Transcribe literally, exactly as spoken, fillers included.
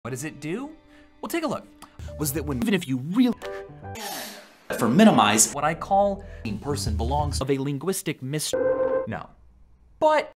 What does it do? Well, take a look. Was that when even if you really for minimize what I call a person belongs of a linguistic mystery. No. But